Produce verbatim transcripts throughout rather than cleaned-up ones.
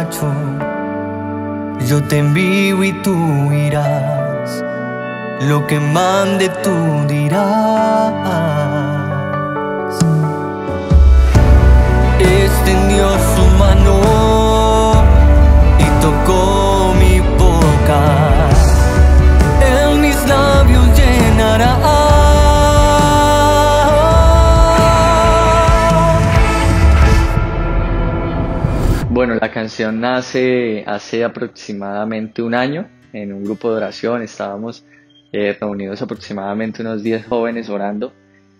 muchacho, yo te envío y tú irás, lo que mande tú dirás. Extendió su mano y tocó mi boca, en mis labios llenará. Bueno, la canción nace hace aproximadamente un año en un grupo de oración. Estábamos eh, reunidos aproximadamente unos diez jóvenes orando,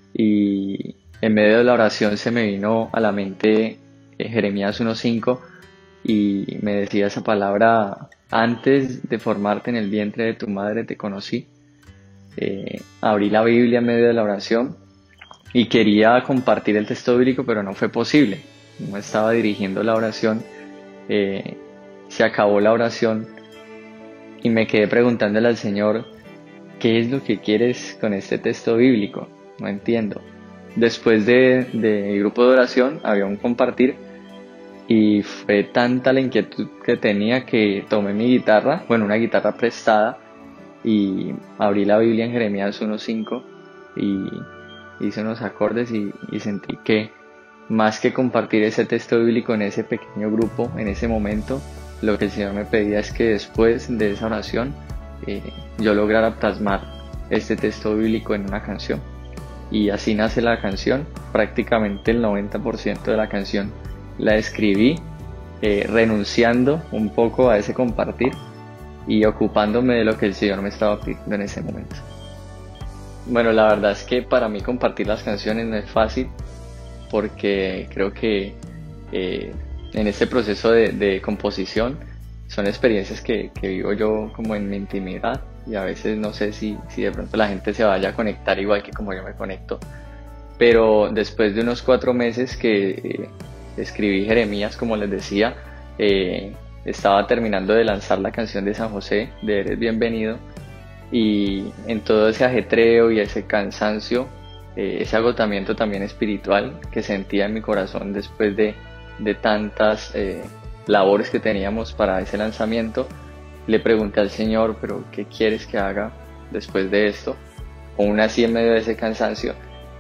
y en medio de la oración se me vino a la mente eh, Jeremías uno cinco, y me decía esa palabra: antes de formarte en el vientre de tu madre te conocí. Eh, abrí la Biblia en medio de la oración y quería compartir el texto bíblico, pero no fue posible. No estaba dirigiendo la oración, eh, se acabó la oración y me quedé preguntándole al Señor: ¿qué es lo que quieres con este texto bíblico? No entiendo. Después de, de grupo de oración había un compartir, y fue tanta la inquietud que tenía que tomé mi guitarra, bueno, una guitarra prestada, y abrí la Biblia en Jeremías uno cinco y hice unos acordes, y, y sentí que más que compartir ese texto bíblico en ese pequeño grupo, en ese momento, lo que el Señor me pedía es que después de esa oración eh, yo lograra plasmar este texto bíblico en una canción. Y así nace la canción. Prácticamente el noventa por ciento de la canción la escribí eh, renunciando un poco a ese compartir y ocupándome de lo que el Señor me estaba pidiendo en ese momento. Bueno, la verdad es que para mí compartir las canciones no es fácil, porque creo que eh, en este proceso de, de composición son experiencias que, que vivo yo como en mi intimidad, y a veces no sé si, si de pronto la gente se vaya a conectar igual que como yo me conecto. Pero después de unos cuatro meses que eh, escribí Jeremías, como les decía, eh, estaba terminando de lanzar la canción de San José, de Eres Bienvenido, y en todo ese ajetreo y ese cansancio, Eh, ese agotamiento también espiritual que sentía en mi corazón después de, de tantas eh, labores que teníamos para ese lanzamiento, le pregunté al Señor: ¿pero qué quieres que haga después de esto? Aún así, en medio de ese cansancio,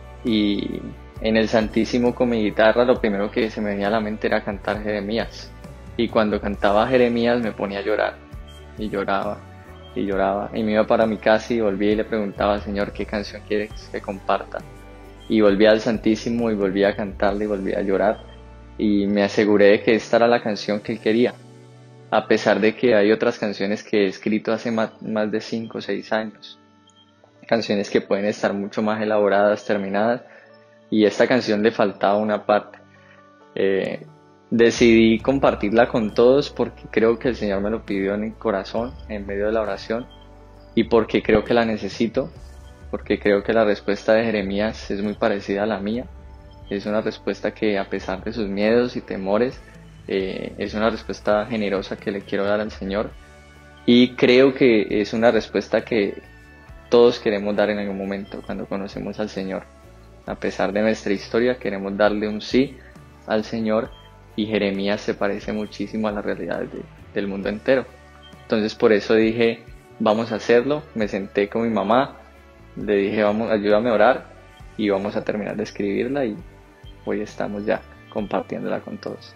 y en el Santísimo con mi guitarra, lo primero que se me venía a la mente era cantar Jeremías, y cuando cantaba Jeremías me ponía a llorar, y lloraba y lloraba, y me iba para mi casa y volvía y le preguntaba al Señor: ¿qué canción quieres que comparta? Y volvía al Santísimo y volvía a cantarle y volvía a llorar, y me aseguré de que esta era la canción que Él quería, a pesar de que hay otras canciones que he escrito hace más, más de cinco o seis años, canciones que pueden estar mucho más elaboradas, terminadas, y esta canción le faltaba una parte. eh, Decidí compartirla con todos porque creo que el Señor me lo pidió en el corazón, en medio de la oración, y porque creo que la necesito, porque creo que la respuesta de Jeremías es muy parecida a la mía. Es una respuesta que, a pesar de sus miedos y temores, eh, es una respuesta generosa que le quiero dar al Señor, y creo que es una respuesta que todos queremos dar en algún momento cuando conocemos al Señor. A pesar de nuestra historia, queremos darle un sí al Señor, y Jeremías se parece muchísimo a la realidad de, del mundo entero. Entonces por eso dije: vamos a hacerlo. Me senté con mi mamá, le dije: vamos, ayúdame a orar, y vamos a terminar de escribirla, y hoy estamos ya compartiéndola con todos.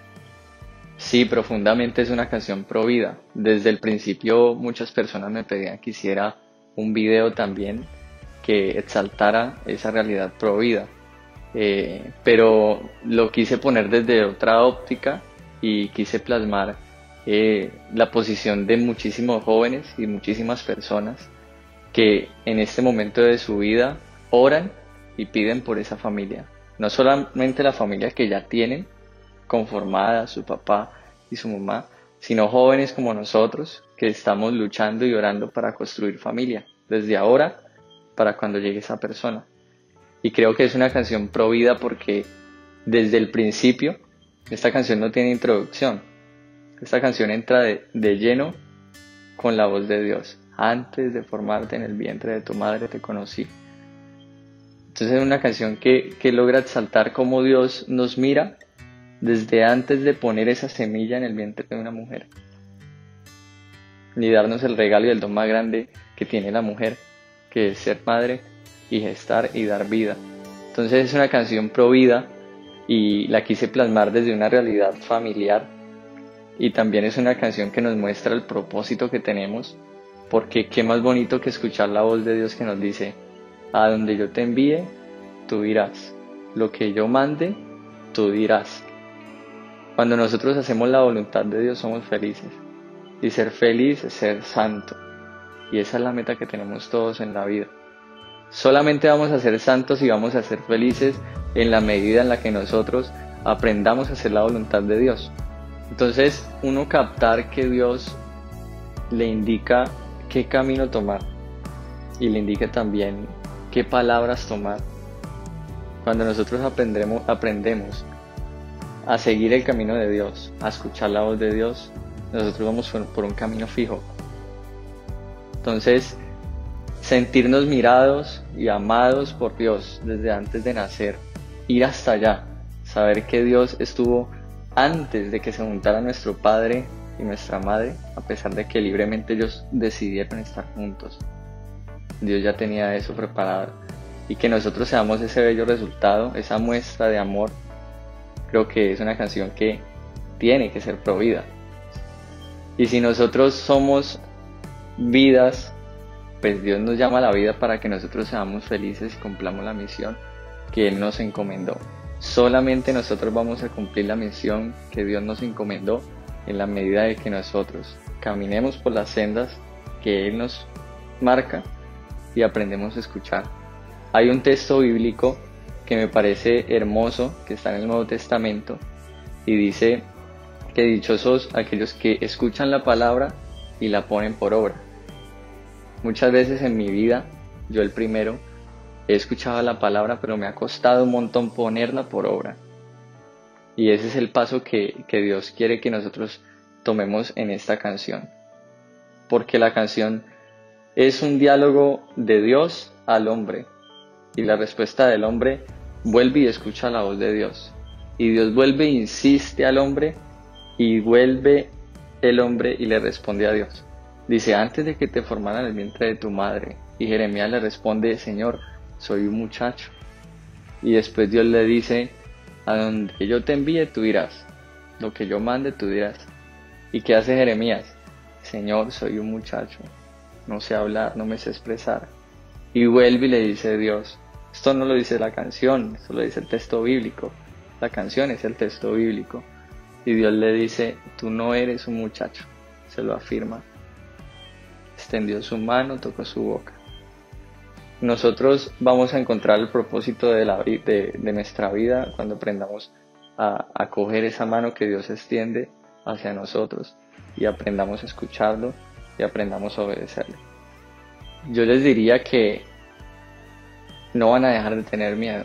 Sí, profundamente es una canción pro vida. Desde el principio muchas personas me pedían que hiciera un video también que exaltara esa realidad pro vida. Eh, pero lo quise poner desde otra óptica, y quise plasmar eh, la posición de muchísimos jóvenes y muchísimas personas que en este momento de su vida oran y piden por esa familia. No solamente la familia que ya tienen conformada, su papá y su mamá, sino jóvenes como nosotros que estamos luchando y orando para construir familia desde ahora para cuando llegue esa persona. Y creo que es una canción pro vida porque desde el principio esta canción no tiene introducción. Esta canción entra de, de lleno con la voz de Dios. Antes de formarte en el vientre de tu madre te conocí. Entonces es una canción que, que logra exaltar cómo Dios nos mira desde antes de poner esa semilla en el vientre de una mujer, ni darnos el regalo y el don más grande que tiene la mujer, que es ser madre y gestar y dar vida. Entonces es una canción pro vida y la quise plasmar desde una realidad familiar, y también es una canción que nos muestra el propósito que tenemos, porque qué más bonito que escuchar la voz de Dios que nos dice: a donde yo te envíe, tú irás, lo que yo mande, tú dirás. Cuando nosotros hacemos la voluntad de Dios somos felices, y ser feliz es ser santo, y esa es la meta que tenemos todos en la vida. Solamente vamos a ser santos y vamos a ser felices en la medida en la que nosotros aprendamos a hacer la voluntad de Dios. Entonces, uno captar que Dios le indica qué camino tomar y le indica también qué palabras tomar. Cuando nosotros aprendemos, aprendemos a seguir el camino de Dios, a escuchar la voz de Dios, nosotros vamos por, por un camino fijo. Entonces, sentirnos mirados y amados por Dios desde antes de nacer, ir hasta allá, saber que Dios estuvo antes de que se juntara nuestro padre y nuestra madre, a pesar de que libremente ellos decidieron estar juntos. Dios ya tenía eso preparado, y que nosotros seamos ese bello resultado, esa muestra de amor. Creo que es una canción que tiene que ser pro vida. Y si nosotros somos vidas, pues Dios nos llama a la vida para que nosotros seamos felices y cumplamos la misión que Él nos encomendó. Solamente nosotros vamos a cumplir la misión que Dios nos encomendó en la medida de que nosotros caminemos por las sendas que Él nos marca y aprendemos a escuchar. Hay un texto bíblico que me parece hermoso, que está en el Nuevo Testamento, y dice que dichosos aquellos que escuchan la palabra y la ponen por obra. Muchas veces en mi vida, yo el primero, he escuchado la palabra, pero me ha costado un montón ponerla por obra. Y ese es el paso que, que Dios quiere que nosotros tomemos en esta canción. Porque la canción es un diálogo de Dios al hombre. Y la respuesta del hombre vuelve y escucha la voz de Dios. Y Dios vuelve e insiste al hombre, y vuelve el hombre y le responde a Dios. Dice: antes de que te formara en el vientre de tu madre. Y Jeremías le responde: Señor, soy un muchacho. Y después Dios le dice: a donde yo te envíe tú irás, lo que yo mande tú dirás. ¿Y qué hace Jeremías? Señor, soy un muchacho, no sé hablar, no me sé expresar. Y vuelve y le dice Dios: esto no lo dice la canción, esto lo dice el texto bíblico, la canción es el texto bíblico. Y Dios le dice: tú no eres un muchacho, se lo afirma. Extendió su mano, tocó su boca. Nosotros vamos a encontrar el propósito de, la, de, de nuestra vida cuando aprendamos a, a coger esa mano que Dios extiende hacia nosotros y aprendamos a escucharlo y aprendamos a obedecerle. Yo les diría que no van a dejar de tener miedo.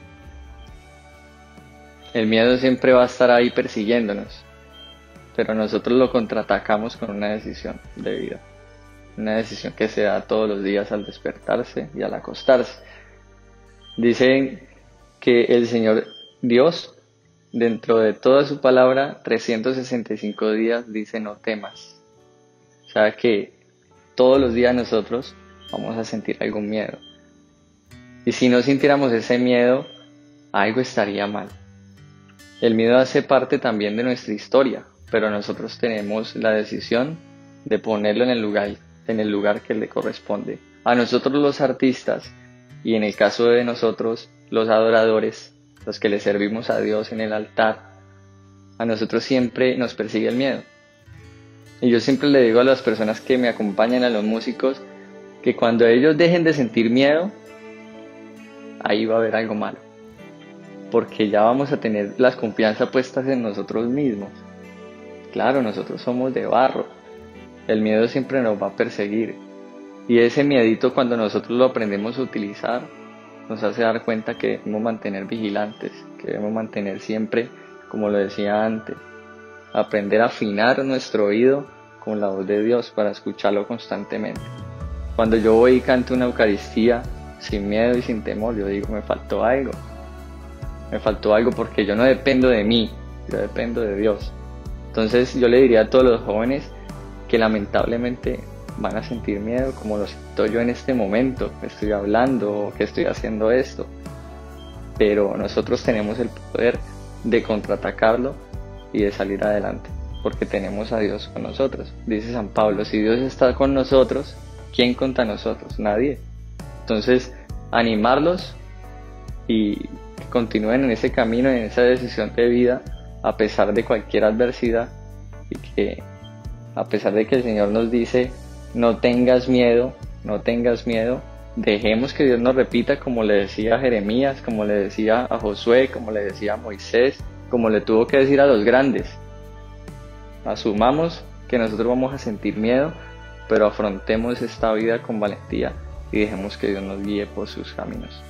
El miedo siempre va a estar ahí persiguiéndonos, pero nosotros lo contraatacamos con una decisión de vida. Una decisión que se da todos los días al despertarse y al acostarse. Dicen que el Señor Dios, dentro de toda su palabra, trescientos sesenta y cinco días dice: no temas. O sea que todos los días nosotros vamos a sentir algún miedo. Y si no sintiéramos ese miedo, algo estaría mal. El miedo hace parte también de nuestra historia, pero nosotros tenemos la decisión de ponerlo en el lugar en el lugar que le corresponde. A nosotros los artistas, y en el caso de nosotros los adoradores, los que le servimos a Dios en el altar, a nosotros siempre nos persigue el miedo. Y yo siempre le digo a las personas que me acompañan, a los músicos, que cuando ellos dejen de sentir miedo, ahí va a haber algo malo, porque ya vamos a tener las confianzas puestas en nosotros mismos. Claro, nosotros somos de barro. El miedo siempre nos va a perseguir, y ese miedito, cuando nosotros lo aprendemos a utilizar, nos hace dar cuenta que debemos mantener vigilantes, que debemos mantener siempre, como lo decía antes, aprender a afinar nuestro oído con la voz de Dios para escucharlo constantemente. Cuando yo voy y canto una Eucaristía sin miedo y sin temor, yo digo: me faltó algo, me faltó algo, porque yo no dependo de mí, yo dependo de Dios. Entonces yo le diría a todos los jóvenes que lamentablemente van a sentir miedo, como lo siento yo en este momento, que estoy hablando, que estoy haciendo esto, pero nosotros tenemos el poder de contraatacarlo y de salir adelante, porque tenemos a Dios con nosotros. Dice San Pablo, si Dios está con nosotros, ¿quién contra nosotros? Nadie. Entonces, animarlos y que continúen en ese camino, en esa decisión de vida, a pesar de cualquier adversidad, y que a pesar de que el Señor nos dice, no tengas miedo, no tengas miedo, dejemos que Dios nos repita, como le decía a Jeremías, como le decía a Josué, como le decía a Moisés, como le tuvo que decir a los grandes. Asumamos que nosotros vamos a sentir miedo, pero afrontemos esta vida con valentía y dejemos que Dios nos guíe por sus caminos.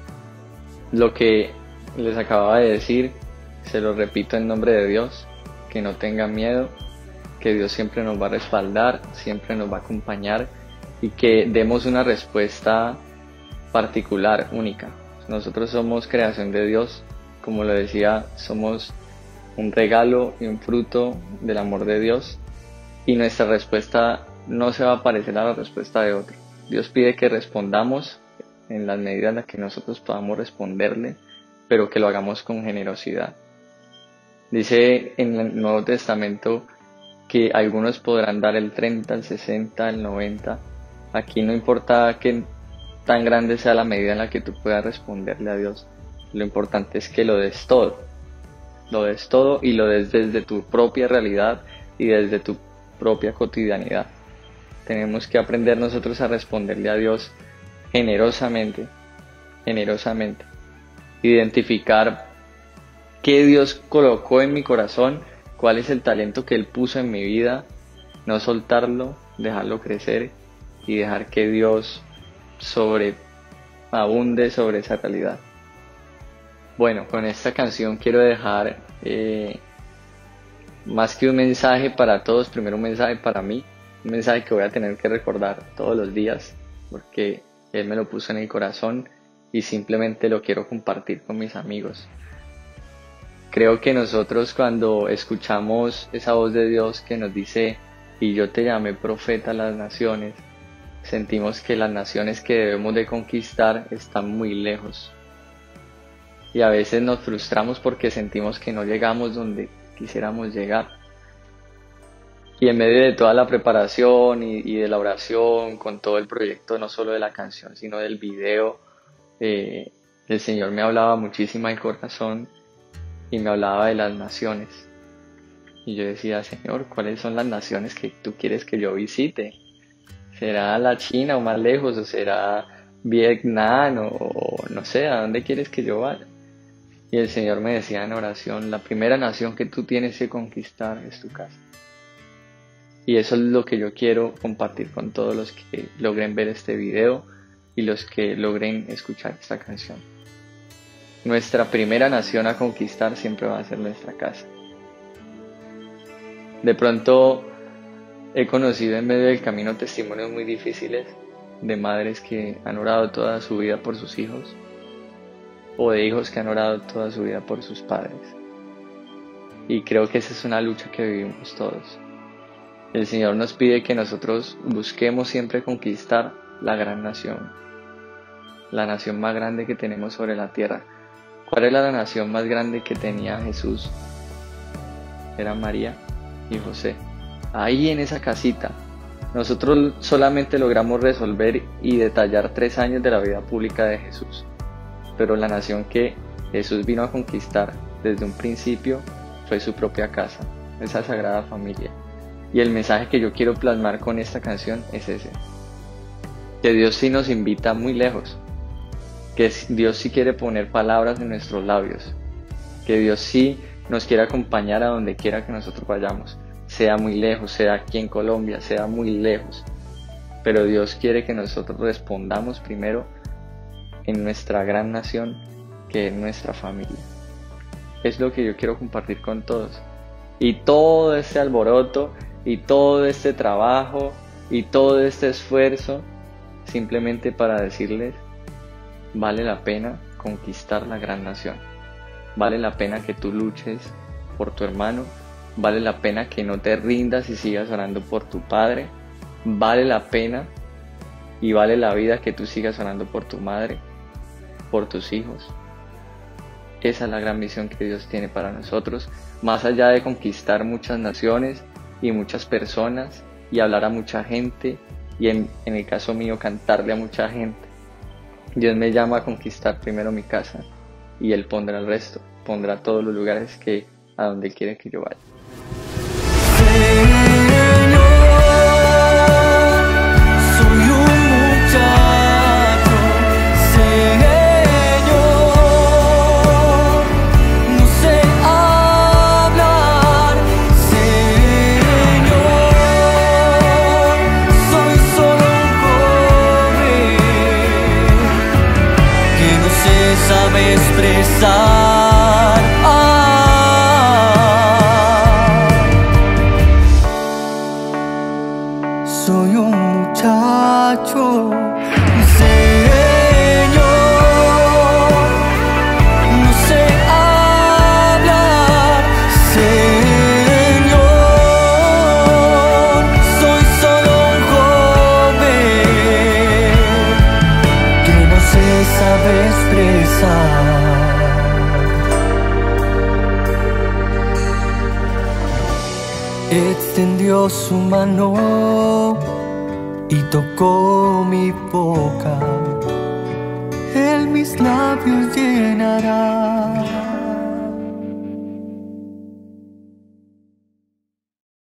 Lo que les acababa de decir, se lo repito en nombre de Dios, que no tengan miedo, que Dios siempre nos va a respaldar, siempre nos va a acompañar y que demos una respuesta particular, única. Nosotros somos creación de Dios, como lo decía, somos un regalo y un fruto del amor de Dios, y nuestra respuesta no se va a parecer a la respuesta de otro. Dios pide que respondamos en las medidas en las que nosotros podamos responderle, pero que lo hagamos con generosidad. Dice en el Nuevo Testamento que algunos podrán dar el treinta, el sesenta, el noventa. Aquí no importa que tan grande sea la medida en la que tú puedas responderle a Dios. Lo importante es que lo des todo. Lo des todo y lo des desde tu propia realidad y desde tu propia cotidianidad. Tenemos que aprender nosotros a responderle a Dios generosamente, generosamente. Identificar qué Dios colocó en mi corazón, cuál es el talento que Él puso en mi vida, no soltarlo, dejarlo crecer y dejar que Dios sobreabunde sobre esa realidad. Bueno, con esta canción quiero dejar eh, más que un mensaje para todos, primero un mensaje para mí, un mensaje que voy a tener que recordar todos los días, porque Él me lo puso en el corazón y simplemente lo quiero compartir con mis amigos. Creo que nosotros cuando escuchamos esa voz de Dios que nos dice, y yo te llamé profeta a las naciones, sentimos que las naciones que debemos de conquistar están muy lejos. Y a veces nos frustramos porque sentimos que no llegamos donde quisiéramos llegar. Y en medio de toda la preparación y, y de la oración, con todo el proyecto, no solo de la canción, sino del video, eh, el Señor me hablaba muchísimo al corazón y me hablaba de las naciones. Y yo decía, Señor, ¿cuáles son las naciones que tú quieres que yo visite? ¿Será la China o más lejos? ¿O será Vietnam? O, o no sé, ¿a dónde quieres que yo vaya? Y el Señor me decía en oración, la primera nación que tú tienes que conquistar es tu casa. Y eso es lo que yo quiero compartir con todos los que logren ver este video y los que logren escuchar esta canción. Nuestra primera nación a conquistar siempre va a ser nuestra casa. De pronto he conocido en medio del camino testimonios muy difíciles de madres que han orado toda su vida por sus hijos, o de hijos que han orado toda su vida por sus padres. Y creo que esa es una lucha que vivimos todos. El Señor nos pide que nosotros busquemos siempre conquistar la gran nación, la nación más grande que tenemos sobre la tierra. ¿Cuál era la nación más grande que tenía Jesús? Era María y José. Ahí en esa casita, nosotros solamente logramos resolver y detallar tres años de la vida pública de Jesús. Pero la nación que Jesús vino a conquistar desde un principio fue su propia casa, esa sagrada familia. Y el mensaje que yo quiero plasmar con esta canción es ese: que Dios sí nos invita muy lejos, que Dios sí quiere poner palabras en nuestros labios, que Dios sí nos quiere acompañar a donde quiera que nosotros vayamos, sea muy lejos, sea aquí en Colombia, sea muy lejos, pero Dios quiere que nosotros respondamos primero en nuestra gran nación, que es nuestra familia. Es lo que yo quiero compartir con todos. Y todo este alboroto, y todo este trabajo, y todo este esfuerzo, simplemente para decirles, vale la pena conquistar la gran nación. Vale la pena que tú luches por tu hermano, vale la pena que no te rindas y sigas orando por tu padre, vale la pena y vale la vida que tú sigas orando por tu madre, por tus hijos. Esa es la gran misión que Dios tiene para nosotros, más allá de conquistar muchas naciones y muchas personas y hablar a mucha gente y en, en el caso mío cantarle a mucha gente. Dios me llama a conquistar primero mi casa y Él pondrá el resto, pondrá todos los lugares que a donde quiere que yo vaya. Sabe expresar. Ah, soy un muchacho, Señor, no sé hablar, Señor, soy solo un joven que no se sabe expresar. Extendió su mano y tocó mi boca, Él mis labios llenará.